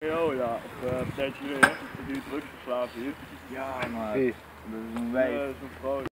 Oh ja, een tijdje geleden, die drugsverslaafd hier. Ja, maar Wie? dat is een wijf. Zo'n vrouw.